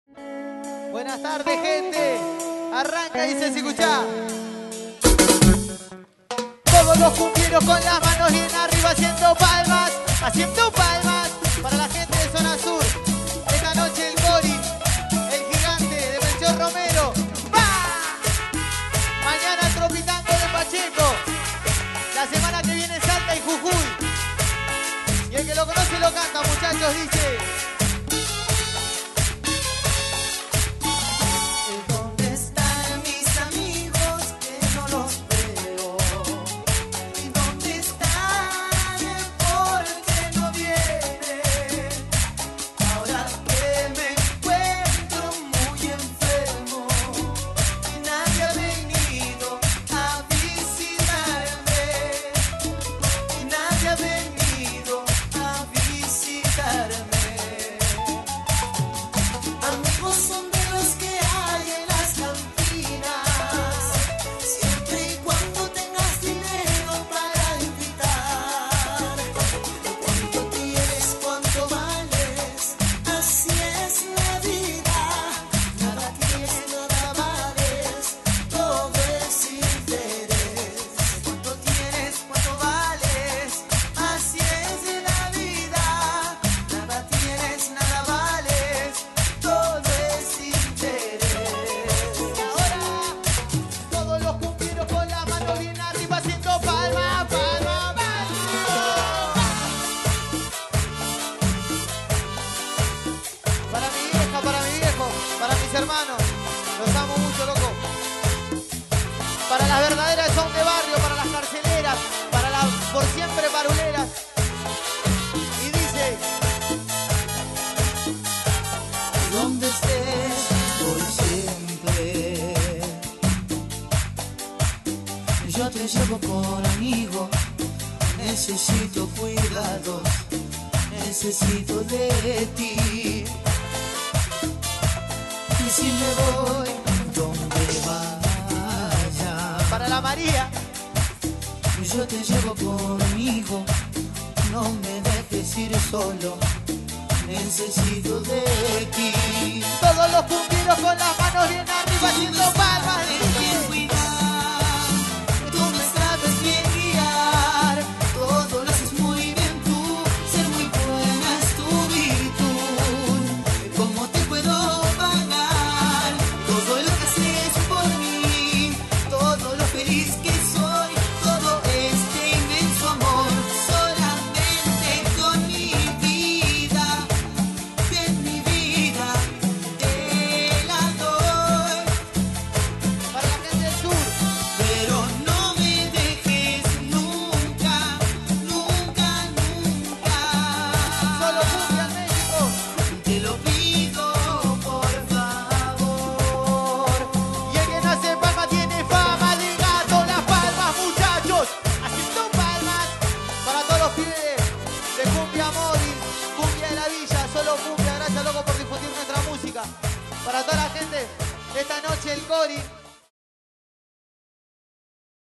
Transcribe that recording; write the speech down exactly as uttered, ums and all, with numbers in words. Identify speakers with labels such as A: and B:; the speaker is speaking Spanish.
A: Buenas tardes, gente. Arranca y se escucha. Todos los cumpleaños con las manos bien arriba haciendo palmas, haciendo palmas para la gente de Zona Sur. Esta noche el Cori, el gigante de Melchor Romero. ¡Va! Mañana Tropitango de Pacheco. La semana que viene Salta y Jujuy. Y el que lo conoce lo canta, muchachos, dice. Hermanos, los amo mucho, loco. Para las verdaderas son de barrio, para las carceleras, para las por siempre paruleras. Y dice:
B: donde estés por siempre, yo te llevo por amigo. Necesito cuidados, necesito de ti. Y si me voy, donde vaya,
A: para la María,
B: yo te llevo conmigo. No me dejes ir solo, necesito de ti.
A: Todos los cumpleaños con las manos bien arriba haciendo palmas.
B: Bien cuidar, tú me sabes bien guiar. Todo lo haces muy bien tú, ser muy buena es tu virtud. ¿Cómo te puedo pagar todo lo que haces por mí? Todo lo feliz que soy, todo este inmenso amor. Solamente con mi vida, de mi vida, te la doy.
A: Para la gente del sur,
B: Pero no me dejes nunca, nunca, nunca.
A: solo cumbia en México.
B: Te lo pido, por favor.
A: Y el que no hace palma tiene fama de gato. Las palmas, muchachos, haciendo palmas para todos los pibes de cumbia móvil, cumbia de la villa, solo cumbia. Gracias, loco, por difundir nuestra música. Para toda la gente, esta noche el Cori